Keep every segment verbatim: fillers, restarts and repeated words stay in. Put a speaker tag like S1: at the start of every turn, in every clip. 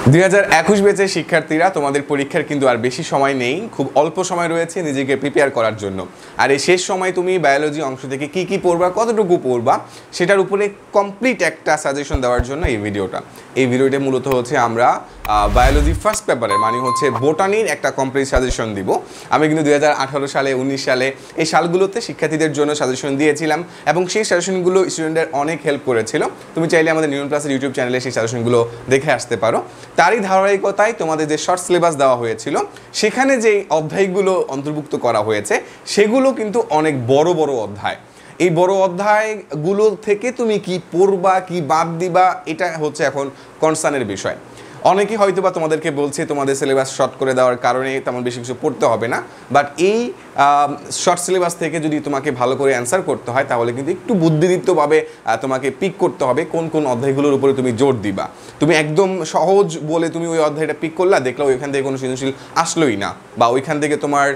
S1: দুই হাজার একুশ ব্যাচের শিক্ষার্থীরা তোমাদের পরীক্ষার কিন্তু আর বেশি সময় নেই, খুব অল্প সময় রয়েছে নিজেকে প্রিপেয়ার করার জন্য। আর এই শেষ সময় তুমি বায়োলজি অংশ থেকে কি কি পড়বা, কতটুকু পড়বা, সেটার উপরে কমপ্লিট একটা সাজেশন দেওয়ার জন্য এই ভিডিওটা। এই ভিডিওটা মূলত হচ্ছে আমরা বায়োলজি ফার্স্ট পেপারের মানে হচ্ছে বোটানির একটা কমপ্লিট সাজেশন দিব। আমি কিন্তু দুই হাজার আঠারো সালে উনিশ সালে এই সালগুলোতে শিক্ষার্থীদের জন্য সাজেশন দিয়েছিলাম এবং সেই সাজেশনগুলো স্টুডেন্টদের অনেক হেল্প করেছিল। তুমি চাইলে আমাদের নিউন ক্লাসের ইউটিউব চ্যানেলে সেই সাজেশনগুলো দেখে আসতে পারো। তারই ধারাবাহিকতায় তোমাদের যে শর্ট সিলেবাস দেওয়া হয়েছিল সেখানে যে অধ্যায়গুলো অন্তর্ভুক্ত করা হয়েছে সেগুলো কিন্তু অনেক বড় বড় অধ্যায়। এই বড় অধ্যায়গুলো থেকে তুমি কি পড়বা, কি বাদ দিবা, এটা হচ্ছে এখন কনসার্নের বিষয়। অনেকেই হয়তো বা তোমাদেরকে বলছে তোমাদের সিলেবাস শর্ট করে দেওয়ার কারণে তেমন বেশি কিছু পড়তে হবে না, বাট এই শর্ট সিলেবাস থেকে যদি তোমাকে ভালো করে অ্যান্সার করতে হয় তাহলে কিন্তু একটু বুদ্ধিদীপ্তভাবে তোমাকে পিক করতে হবে কোন কোন অধ্যায়গুলোর উপরে তুমি জোর দিবা। তুমি একদম সহজ বলে তুমি ওই অধ্যায়টা পিক করলা, দেখলা ওইখান থেকে কোনো সৃজনশীল আসলোই না, বা ওইখান থেকে তোমার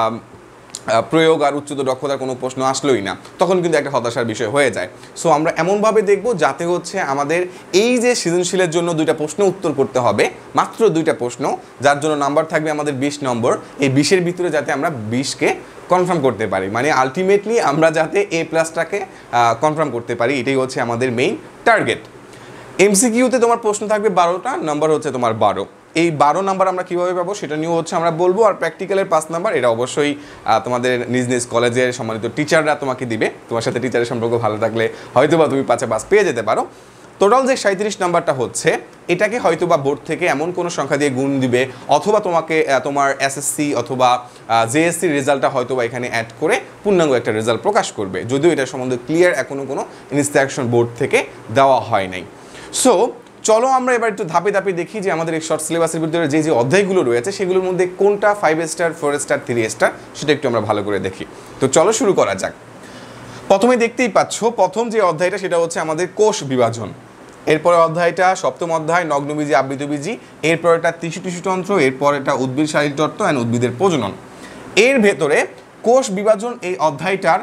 S1: প্রয়োগ আর উচ্চতর দক্ষতার কোনো প্রশ্ন আসলোই না, তখন কিন্তু একটা হতাশার বিষয় হয়ে যায়। সো আমরা এমনভাবে দেখব যাতে হচ্ছে আমাদের এই যে সৃজনশীলের জন্য দুইটা প্রশ্ন উত্তর করতে হবে, মাত্র দুইটা প্রশ্ন, যার জন্য নাম্বার থাকবে আমাদের বিশ নম্বর, এই বিশের ভিতরে যাতে আমরা বিশকে কনফার্ম করতে পারি, মানে আলটিমেটলি আমরা যাতে এ প্লাসটাকে কনফার্ম করতে পারি, এটাই হচ্ছে আমাদের মেইন টার্গেট। এমসিকিউতে তোমার প্রশ্ন থাকবে বারোটা, নাম্বার হচ্ছে তোমার বারো। এই বারো নাম্বার আমরা কীভাবে পাবো সেটা নিয়েও হচ্ছে আমরা বলবো। আর প্র্যাকটিক্যালের পাঁচ নাম্বার এটা অবশ্যই তোমাদের নিজ নিজ কলেজের সম্মানিত টিচাররা তোমাকে দিবে। তোমার সাথে টিচারের সম্পর্ক ভালো থাকলে হয়তো বা তুমি পাঁচে পাস পেয়ে যেতে পারো। টোটাল যে সাঁত্রিশ নাম্বারটা হচ্ছে এটাকে হয়তো বা বোর্ড থেকে এমন কোনো সংখ্যা দিয়ে গুণ দিবে, অথবা তোমাকে তোমার এসএসসি অথবা জেএসসির রেজাল্টটা হয়তো বা এখানে অ্যাড করে পূর্ণাঙ্গ একটা রেজাল্ট প্রকাশ করবে, যদিও এটা সম্বন্ধে ক্লিয়ার এখনও কোনো ইনস্ট্রাকশন বোর্ড থেকে দেওয়া হয় নাই। সো চলো আমরা এবার একটু ধাপে ধাপে দেখি যে আমাদের এই শর্ট সিলেবাসের ভিতরে যে যে অধ্যায়গুলো রয়েছে সেগুলোর মধ্যে কোনটা five star, four star, three star, সেটা একটু আমরা ভালো করে দেখি। তো চলো শুরু করা যাক। প্রথমে দেখতেই পাচ্ছ প্রথম যে অধ্যায়টা সেটা হচ্ছে আমাদের কোষ বিভাজন। এরপরে অধ্যায়টা সপ্তম অধ্যায় নগ্নবীজি আবৃতবীজি, এরপর এটা টিস্যু টিস্যুতন্ত্র, এরপর এটা উদ্ভিদ শারীরতত্ত্ব অ্যান্ড উদ্ভিদের প্রজনন। এর ভেতরে কোষ বিভাজন এই অধ্যায়টার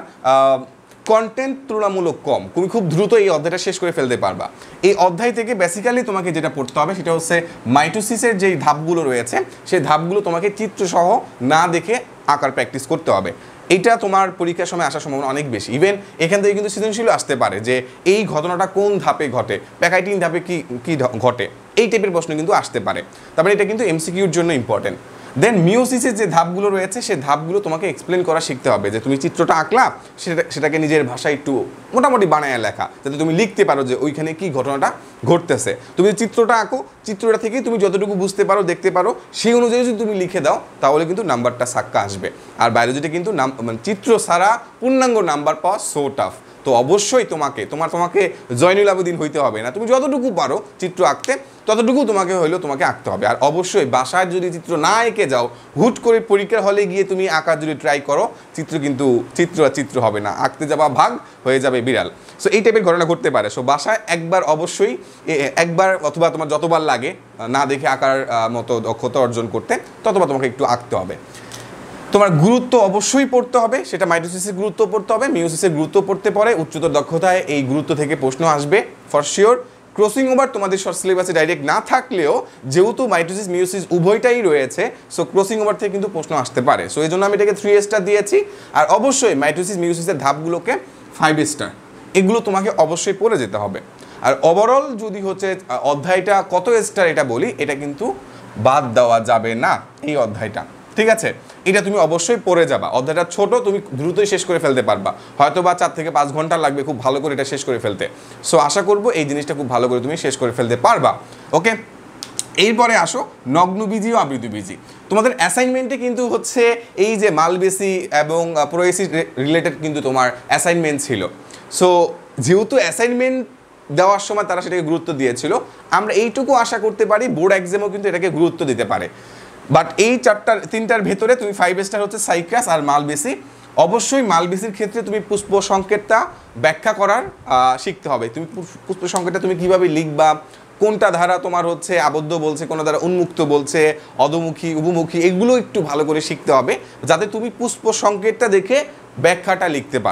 S1: কন্টেন্ট তুলনামূলক কম, তুমি খুব দ্রুত এই অধ্যায়টা শেষ করে ফেলতে পারবা। এই অধ্যায় থেকে বেসিক্যালি তোমাকে যেটা পড়তে হবে সেটা হচ্ছে মাইটোসিসের যেই ধাপগুলো রয়েছে সেই ধাপগুলো তোমাকে চিত্রসহ না দেখে আঁকার প্র্যাকটিস করতে হবে। এইটা তোমার পরীক্ষার সময় আসার সম্ভাবনা অনেক বেশি। ইভেন এখান থেকে কিন্তু সৃজনশীল আসতে পারে যে এই ঘটনাটা কোন ধাপে ঘটে, প্যাকাইটিন ধাপে কি কি ঘটে, এই টাইপের প্রশ্ন কিন্তু আসতে পারে। তারপরে এটা কিন্তু এমসিকিউর জন্য ইম্পর্টেন্ট। দেন মিওসিসের যে ধাপগুলো রয়েছে সেই ধাপগুলো তোমাকে এক্সপ্লেন করা শিখতে হবে, যে তুমি চিত্রটা আঁকলা সেটা সেটাকে নিজের ভাষায় একটু মোটামুটি বানায় লেখা, যাতে তুমি লিখতে পারো যে ওইখানে কি ঘটনাটা ঘটতেছে। তুমি চিত্রটা আঁকো, চিত্রটা থেকেই তুমি যতটুকু বুঝতে পারো, দেখতে পারো, সেই অনুযায়ী যদি তুমি লিখে দাও তাহলে কিন্তু নাম্বারটা সাক্কা আসবে। আর বায়োলজিতে কিন্তু নাম মানে চিত্র ছাড়া পূর্ণাঙ্গ নাম্বার পাওয়া সো টাফ। তো অবশ্যই তোমাকে তোমার তোমাকে জয়নুল আবেদিন হইতে হবে না, তুমি যতটুকু পারো চিত্র আঁকতে ততটুকু তোমাকে হইলেও তোমাকে আঁকতে হবে। আর অবশ্যই বাসায় যদি চিত্র না এঁকে যাও, হুট করে পরীক্ষার হলে গিয়ে তুমি আঁকার যদি ট্রাই করো, চিত্র কিন্তু চিত্র আর চিত্র হবে না, আঁকতে যাবা ভাগ হয়ে যাবে বিড়াল। সো এই টাইপের ঘটনা ঘটতে পারে। সো বাসায় একবার অবশ্যই একবার অথবা তোমার যতবার লাগে না দেখে আঁকার মতো দক্ষতা অর্জন করতে ততবার তোমাকে একটু আঁকতে হবে। তোমার গুরুত্ব অবশ্যই পড়তে হবে, সেটা মাইটোসিসের গুরুত্ব পড়তে হবে, মিওসিসের গুরুত্ব পড়তে পারে, উচ্চতর দক্ষতায় এই গুরুত্ব থেকে প্রশ্ন আসবে ফর শিওর। ক্রসিং ওভার তোমাদের শর্ট সিলেবাসে ডাইরেক্ট না থাকলেও যেহেতু মাইটোসিস মিওসিস উভয়টাই রয়েছে, সো ক্রসিং ওভার থেকে কিন্তু প্রশ্ন আসতে পারে। সো এই জন্য আমি এটাকে থ্রি স্টার দিয়েছি। আর অবশ্যই মাইটোসিস মিওসিসের ধাপগুলোকে ফাইভ স্টার, এগুলো তোমাকে অবশ্যই পড়ে যেতে হবে। আর ওভারঅল যদি হচ্ছে অধ্যায়টা কত স্টার এটা বলি, এটা কিন্তু বাদ দেওয়া যাবে না এই অধ্যায়টা, ঠিক আছে? এটা তুমি অবশ্যই পড়ে যাবা। অধ্যায়টা ছোট, তুমি দ্রুতই শেষ করে ফেলতে পারবা, হয়তো বা চার থেকে পাঁচ ঘন্টা লাগবে খুব ভালো করে এটা শেষ করে ফেলতে। সো আশা করবো এই জিনিসটা খুব ভালো করে তুমি শেষ করে ফেলতে পারবা। ওকে, এরপরে আসো নগ্নবীজি ও আবৃতবীজি। তোমাদের অ্যাসাইনমেন্টে কিন্তু হচ্ছে এই যে মালবেসি এবং প্রোয়েসি রিলেটেড কিন্তু তোমার অ্যাসাইনমেন্ট ছিল। সো যেহেতু অ্যাসাইনমেন্ট দেওয়ার সময় তারা সেটাকে গুরুত্ব দিয়েছিল, আমরা এইটুকু আশা করতে পারি বোর্ড এক্সামেও কিন্তু এটাকে গুরুত্ব দিতে পারে। বাট এই চারটার তিনটার ভেতরে তুমি ফাইভ স্টার হচ্ছে সাইক্রাস আর মালবেসি। অবশ্যই মালবেসির ক্ষেত্রে তুমি পুষ্প সংকেতটা ব্যাখ্যা করার শিখতে হবে। তুমি পুষ্প সংকেতটা তুমি কীভাবে লিখবা, কোনটা ধারা তোমার হচ্ছে আবদ্ধ বলছে, কোনটা ধারা উন্মুক্ত বলছে, অধমুখী উভমুখী, এগুলো একটু ভালো করে শিখতে হবে যাতে তুমি পুষ্প সংকেতটা দেখে ব্যাখ্যাটা লিখতে পারো।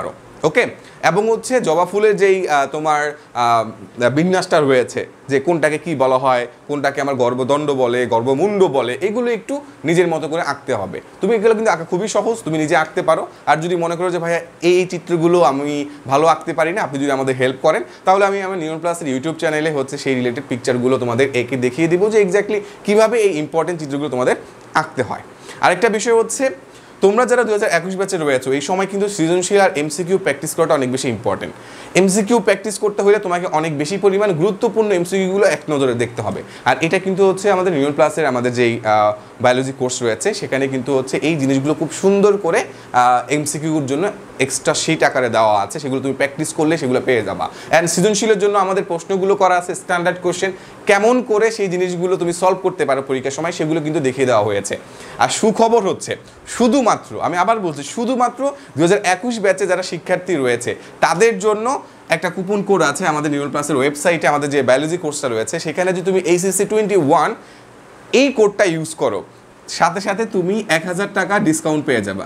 S1: ওকে, এবং হচ্ছে জবা ফুলের যেই তোমার বিন্যাসটা রয়েছে, যে কোনটাকে কি বলা হয়, কোনটাকে আমার গর্ভদণ্ড বলে, গর্ভমুণ্ড বলে, এগুলো একটু নিজের মতো করে আঁকতে হবে। তুমি এগুলো কিন্তু আঁকা খুবই সহজ, তুমি নিজে আঁকতে পারো। আর যদি মনে করো যে ভাইয়া এই চিত্রগুলো আমি ভালো আঁকতে পারি না, আপনি যদি আমাদের হেল্প করেন, তাহলে আমি আমার নিয়ন প্লাসের ইউটিউব চ্যানেলে হচ্ছে সেই রিলেটেড পিকচারগুলো তোমাদের এঁকে দেখিয়ে দিব যে এক্স্যাক্টলি কীভাবে এই ইম্পর্টেন্ট চিত্রগুলো তোমাদের আঁকতে হয়। আরেকটা বিষয় হচ্ছে, তোমরা যারা দু হাজার একুশ ব্যাচে রয়েছো, এই সময় কিন্তু সৃজনশীল আর এমসিকিউ প্র্যাকটিস করাটা অনেক বেশি ইম্পর্টেন্ট। এমসিকিউ প্র্যাকটিস করতে হলে তোমাকে অনেক বেশি পরিমাণ গুরুত্বপূর্ণ এমসিকিউগুলো এক নজরে দেখতে হবে। আর এটা কিন্তু হচ্ছে আমাদের নিয়ন প্লাসের আমাদের যেই বায়োলজি কোর্স রয়েছে, সেখানে কিন্তু হচ্ছে এই জিনিসগুলো খুব সুন্দর করে এমসিকিউর জন্য এক্সট্রা শিট আকারে দেওয়া আছে, সেগুলো তুমি প্র্যাকটিস করলে সেগুলো পেয়ে যাবা। অ্যান্ড সৃজনশীলের জন্য আমাদের প্রশ্নগুলো করা আছে স্ট্যান্ডার্ড কোশ্চেন, কেমন করে সেই জিনিসগুলো তুমি সলভ করতে পারো পরীক্ষার সময়, সেগুলো কিন্তু দেখিয়ে দেওয়া হয়েছে। আর সুখবর হচ্ছে, শুধুমাত্র আমি আবার বলছি, শুধুমাত্র দু হাজার একুশ ব্যাচে যারা শিক্ষার্থী রয়েছে তাদের জন্য একটা কুপন কোড আছে আমাদের নিয়ন প্লাসের ওয়েবসাইটে। আমাদের যে বায়োলজি কোর্সটা রয়েছে সেখানে যদি তুমি এইচএসসি টোয়েন্টি ওয়ান এই কোডটা ইউজ করো, সাথে সাথে তুমি এক হাজার টাকা ডিসকাউন্ট পেয়ে যাবা।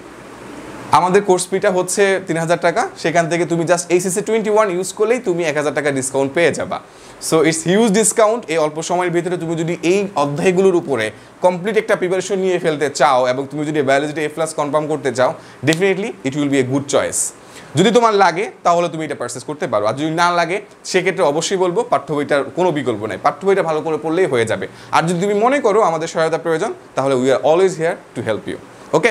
S1: আমাদের কোর্স ফিটা হচ্ছে তিন হাজার টাকা, সেখান থেকে তুমি just HSC twenty one use করলেই তুমি এক হাজার টাকা ডিসকাউন্ট পেয়ে যাবা। So it's huge discount. এই অল্প সময়ের ভিতরে তুমি যদি এই অধ্যায়গুলোর উপরে কমপ্লিট একটা প্রিপারেশন নিয়ে ফেলতে চাও এবং তুমি যদি বায়োলজিতে এ প্লাস কনফার্ম করতে চাও, definitely it will be a good choice. যদি তোমার লাগে তাহলে তুমি এটা পারচেস করতে পারো, আর যদি না লাগে সেক্ষেত্রে অবশ্যই বলবো পাঠ্য বইটার কোনো বিকল্প নেই, পাঠ্য বইটা ভালো করে পড়লেই হয়ে যাবে। আর যদি তুমি মনে করো আমাদের সহায়তা প্রয়োজন, তাহলে we are always here to help you. Okay,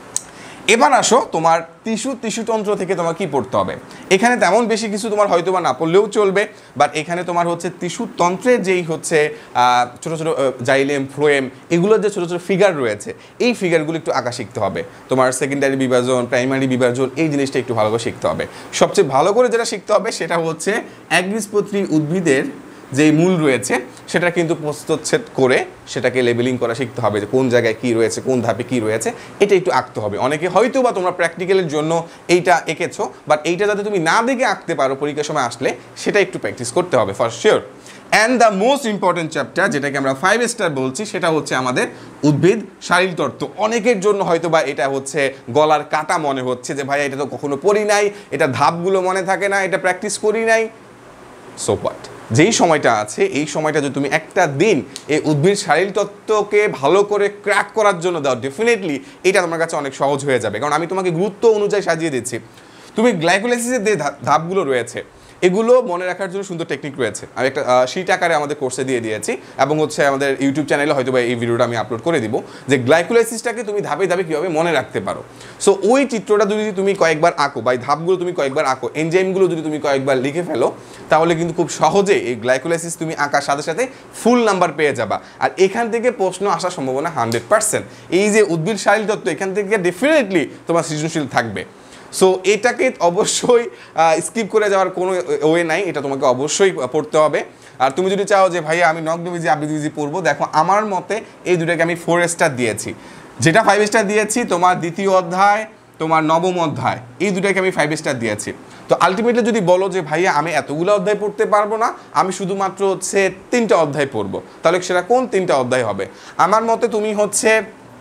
S1: এবার আসো তোমার টিস্যু টিস্যুতন্ত্র থেকে তোমার কি পড়তে হবে। এখানে তেমন বেশি কিছু তোমার হয়তো বা না পড়লেও চলবে, বাট এখানে তোমার হচ্ছে টিস্যুতন্ত্রের যেই হচ্ছে ছোটো ছোটো জাইলেম ফ্লোয়েম এগুলোর যে ছোটো ছোটো ফিগার রয়েছে, এই ফিগারগুলো একটু আঁকা শিখতে হবে। তোমার সেকেন্ডারি বিভাজন, প্রাইমারি বিভাজন, এই জিনিসটা একটু ভালো করে শিখতে হবে। সবচেয়ে ভালো করে যেটা শিখতে হবে সেটা হচ্ছে একবীজপত্রী উদ্ভিদের যেই মূল রয়েছে সেটা কিন্তু প্রস্তুচ্ছেদ করে সেটাকে লেবেলিং করা শিখতে হবে, যে কোন জায়গায় কী রয়েছে, কোন ধাপে কী রয়েছে, এটা একটু আঁকতে হবে। অনেকে হয়তো বা তোমরা প্র্যাকটিক্যালের জন্য এইটা এঁকেছো, বাট এইটা যাতে তুমি না দেখে আঁকতে পারো পরীক্ষার সময় আসলে, সেটা একটু প্র্যাকটিস করতে হবে for sure. And the most important chapter, যেটাকে আমরা ফাইভ স্টার বলছি, সেটা হচ্ছে আমাদের উদ্ভিদ শারীরতত্ত্ব। অনেকের জন্য হয়তো বা এটা হচ্ছে গলার কাটা মনে হচ্ছে, যে ভাই এটা তো কখনো পড়ি নাই, এটা ধাপগুলো মনে থাকে না, এটা প্র্যাকটিস করি নাই। সো হোয়াট, যেই সময়টা আছে এই সময়টা যদি তুমি একটা দিন এই উদ্ভিদ শারীরতত্ত্বকে ভালো করে ক্র্যাক করার জন্য দাও, ডেফিনেটলি এটা তোমার কাছে অনেক সহজ হয়ে যাবে। কারণ আমি তোমাকে গুরুত্ব অনুযায়ী সাজিয়ে দিচ্ছি। তুমি গ্লাইকোলাইসিসের যে ধাপগুলো রয়েছে এগুলো মনে রাখার জন্য সুন্দর টেকনিক রয়েছে, আমি একটা শিট আকারে আমাদের কোর্সে দিয়ে দিয়েছি, এবং হচ্ছে আমাদের ইউটিউব চ্যানেলে হয়তো বা এই ভিডিওটা আমি আপলোড করে দিব, যে গ্লাইকোলাইসিসটাকে তুমি ধাপে ধাপে কীভাবে মনে রাখতে পারো। সো ওই চিত্রটা যদি তুমি কয়েকবার আঁকো, বা এই ধাপগুলো তুমি কয়েকবার আঁকো, এনজাইমগুলো যদি তুমি কয়েকবার লিখে ফেলো, তাহলে কিন্তু খুব সহজে এই গ্লাইকোলাইসিস তুমি আঁকার সাথে সাথে ফুল নাম্বার পেয়ে যাবা। আর এখান থেকে প্রশ্ন আসার সম্ভাবনা হান্ড্রেড পার্সেন্ট। এই যে উদ্ভিদ শারীরতত্ত্ব, এখান থেকে ডেফিনেটলি তোমার সৃজনশীল থাকবে। সো এটাকে অবশ্যই স্কিপ করে যাওয়ার কোনো ওয়ে নাই, এটা তোমাকে অবশ্যই পড়তে হবে। আর তুমি যদি চাও যে ভাইয়া আমি নগ্নবীজি আবৃতবীজি পড়বো, দেখো আমার মতে এই দুটাকে আমি ফোর স্টার দিয়েছি, যেটা ফাইভ স্টার দিয়েছি তোমার দ্বিতীয় অধ্যায়, তোমার নবম অধ্যায়, এই দুটাকে আমি ফাইভ স্টার দিয়েছি। তো আলটিমেটলি যদি বলো যে ভাইয়া আমি এতগুলো অধ্যায় পড়তে পারবো না, আমি শুধুমাত্র হচ্ছে তিনটা অধ্যায় পড়বো, তাহলে সেটা কোন তিনটা অধ্যায় হবে? আমার মতে তুমি হচ্ছে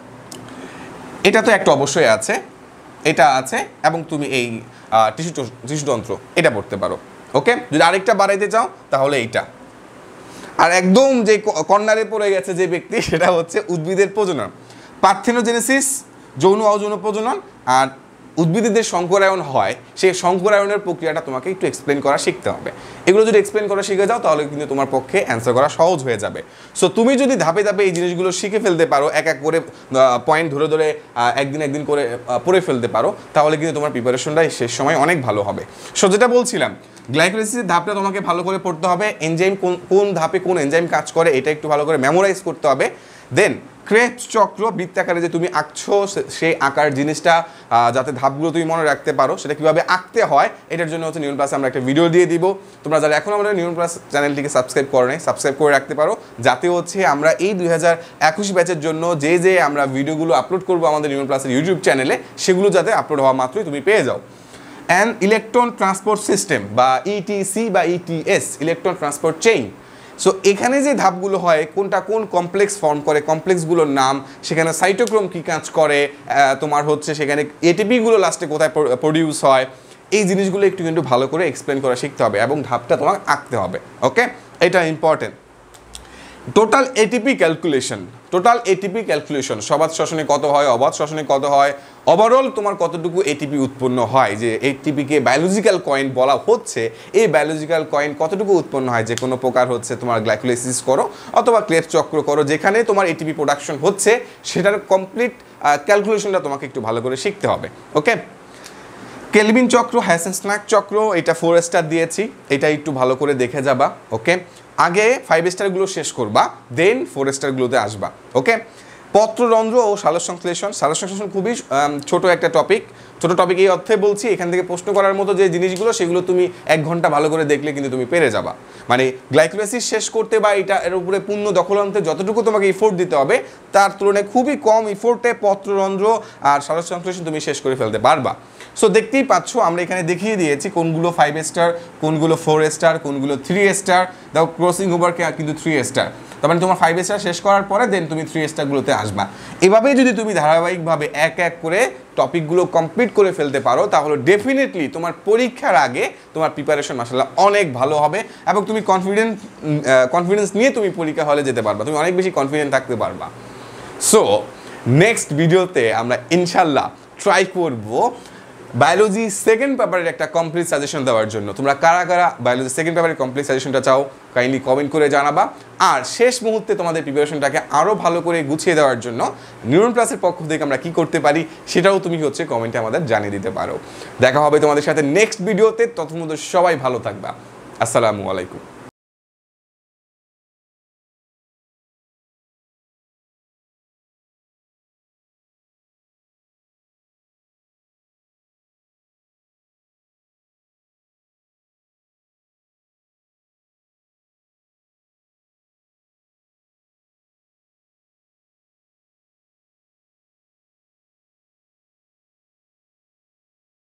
S1: এটা তো একটা অবশ্যই আছে, এটা আছে, এবং তুমি এই টিস্যু টিস্যুতন্ত্র এটা পড়তে পারো। ওকে, যদি আরেকটা বাড়াইতে চাও তাহলে এইটা। আর একদম যে কর্নারে পড়ে গেছে যে ব্যক্তি, সেটা হচ্ছে উদ্ভিদের প্রজনন, পার্থেনোজেনেসিস, যৌন অযৌন প্রজনন, আর উদ্ভিদের সংকরায়ন হয়, সেই সংকরায়নের প্রক্রিয়াটা তোমাকে একটু এক্সপ্লেন করা শিখতে হবে। এগুলো যদি এক্সপ্লেন করা শিখে যাও তাহলে কিন্তু তোমার পক্ষে অ্যান্সার করা সহজ হয়ে যাবে। সো তুমি যদি ধাপে ধাপে এই জিনিসগুলো শিখে ফেলতে পারো, এক এক করে পয়েন্ট ধরে ধরে একদিন একদিন করে পড়ে ফেলতে পারো, তাহলে কিন্তু তোমার প্রিপারেশনটাই শেষ সময় অনেক ভালো হবে। সো যেটা বলছিলাম, গ্লাইকোলাইসিসের ধাপটা তোমাকে ভালো করে পড়তে হবে, এনজাইম কোন কোন ধাপে কোন এনজাইম কাজ করে এটা একটু ভালো করে মেমোরাইজ করতে হবে। দেন ক্রেবস চক্র বৃত্তাকারে যে তুমি আঁকছো, সেই আঁকার জিনিসটা যাতে ধাপগুলো তুমি মনে রাখতে পারো, সেটা কীভাবে আঁকতে হয়, এটার জন্য হচ্ছে নিয়ন প্লাসে আমরা একটা ভিডিও দিয়ে দিব। তোমরা যারা এখন আমাদের নিয়ন প্লাস চ্যানেলটিকে সাবস্ক্রাইব করো নাই, সাবস্ক্রাইব করে রাখতে পারো, যাতে হচ্ছে আমরা এই দুই হাজার একুশ ব্যাচের জন্য যে যে আমরা ভিডিওগুলো আপলোড করবো আমাদের নিয়ন প্লাসের ইউটিউব চ্যানেলে, সেগুলো যাতে আপলোড হওয়া মাত্রই তুমি পেয়ে যাও। অ্যান্ড ইলেকট্রন ট্রান্সপোর্ট সিস্টেম বা ইটিসি বা ETS, electron transport chain. So এখানে যে ধাপগুলো হয়, কোনটা কোন কমপ্লেক্স ফর্ম করে, কমপ্লেক্সগুলোর নাম, সেখানে সাইটোক্রোম কী কাজ করে, তোমার হচ্ছে সেখানে এটিপিগুলো লাস্টে কোথায় প্রডিউস হয়, এই জিনিসগুলো একটু কিন্তু ভালো করে এক্সপ্লেন করা শিখতে হবে এবং ধাপটা তোমার আঁকতে হবে। ওকে, এটা important. Total ATP calculation, total ATP calculation, সবাত শ্বসনে কত হয়, অবাত শ্বসনে কত হয়, ওভারঅল তোমার কতটুকু এটিপি উৎপন্ন হয়, যে এটিপিকে বায়োলজিক্যাল কয়েন বলা হচ্ছে, এই বায়োলজিক্যাল কয়েন কতটুকু উৎপন্ন হয় যে কোনো প্রকার হচ্ছে তোমার গ্লাইকোলাইসিস করো অথবা ক্রেবস চক্র করো, যেখানে তোমার এটিপি প্রোডাকশন হচ্ছে সেটার কমপ্লিট ক্যালকুলেশনটা তোমাকে একটু ভালো করে শিখতে হবে। ওকে, কেলভিন চক্র, হ্যাসেনস্নাক চক্র, এটা ফোর স্টার দিয়েছি, এটা একটু ভালো করে দেখে যাবা। ওকে, আগে ফাইভ স্টারগুলো শেষ করবা, দেন ফোর স্টারগুলোতে আসবা। ওকে, পত্ররন্ধ্র ও সালোকসংশ্লেষণ, সালোকসংশ্লেষণ খুবই ছোট একটা টপিক, ছোট টপিক এই অর্থে বলছি এখান থেকে প্রশ্ন করার মতো যে জিনিসগুলো সেগুলো তুমি এক ঘন্টা ভালো করে দেখলে কিন্তু তুমি পেরে যাবা। মানে গ্লাইকোলাইসিস শেষ করতে বা এটা এর উপরে পূর্ণ দখল আনতে যতটুকু তোমাকে ইফোর্ট দিতে হবে তার তুলনায় খুবই কম ইফোর্টে পত্ররন্ধ্র আর সালোকসংশ্লেষণ তুমি শেষ করে ফেলতে পারবা। সো দেখতেই পাচ্ছ আমরা এখানে দেখিয়ে দিয়েছি কোনগুলো ফাইভ স্টার, কোনগুলো ফোর স্টার, কোনগুলো থ্রি স্টার, দেখো ক্রসিং ওভারকে কিন্তু থ্রি স্টার, তার মানে তোমার ফাইভ স্টার শেষ করার পরে দেন তুমি থ্রি স্টারগুলোতে আসবা। এভাবেই যদি তুমি ধারাবাহিকভাবে এক এক করে টপিকগুলো কমপ্লিট করে ফেলতে পারো তাহলে ডেফিনেটলি তোমার পরীক্ষার আগে তোমার প্রিপারেশন মাশাআল্লাহ অনেক ভালো হবে এবং তুমি কনফিডেন্স কনফিডেন্স নিয়ে তুমি পরীক্ষা হলে যেতে পারবা, তুমি অনেক বেশি কনফিডেন্ট থাকতে পারবা। সো নেক্সট ভিডিওতে আমরা ইনশাল্লাহ ট্রাই করবো বায়োলজি সেকেন্ড পেপারের একটা কমপ্লিট সাজেশন দেওয়ার জন্য। তোমরা কারা কারা বায়োলজি সেকেন্ড পেপারের কমপ্লিট সাজেশনটা চাও কাইন্ডলি কমেন্ট করে জানাবা। আর শেষ মুহূর্তে তোমাদের প্রিপারেশনটাকে আরও ভালো করে গুছিয়ে দেওয়ার জন্য নিউরন প্লাসের পক্ষ থেকে আমরা কি করতে পারি সেটাও তুমি হচ্ছে কমেন্টে আমাদের জানিয়ে দিতে পারো। দেখা হবে তোমাদের সাথে নেক্সট ভিডিওতে, ততক্ষণ সবাই ভালো থাকবা। আসসালামু আলাইকুম।